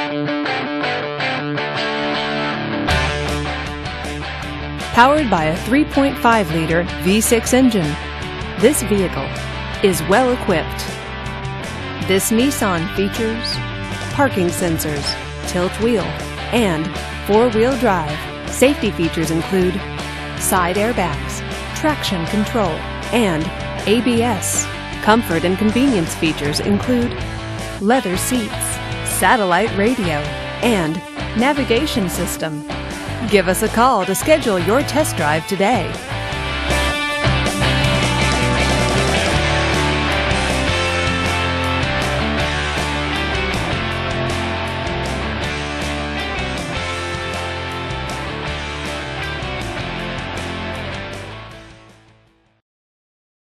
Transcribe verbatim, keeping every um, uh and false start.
Powered by a three point five liter V six engine, this vehicle is well equipped. This Nissan features parking sensors, tilt wheel, and four-wheel drive. Safety features include side airbags, traction control, and A B S. Comfort and convenience features include leather seats, satellite radio, and navigation system. Give us a call to schedule your test drive today.